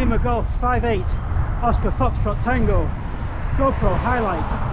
Lima Golf 58 Oscar Foxtrot Tango GoPro highlight.